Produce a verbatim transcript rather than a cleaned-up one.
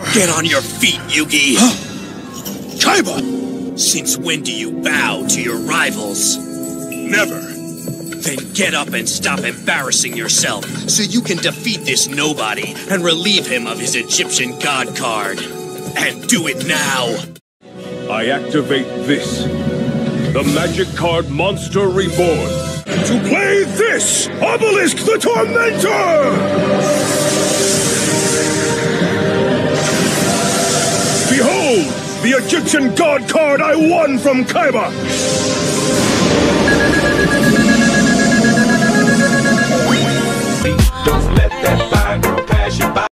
Get on your feet, Yugi! Huh? Kaiba! Since when do you bow to your rivals? Never. Then get up and stop embarrassing yourself so you can defeat this nobody and relieve him of his Egyptian god card. And do it now! I activate this. The Magic Card Monster Reborn. To play this, Obelisk the Tormentor! Behold, the Egyptian God card I won from Kaiba!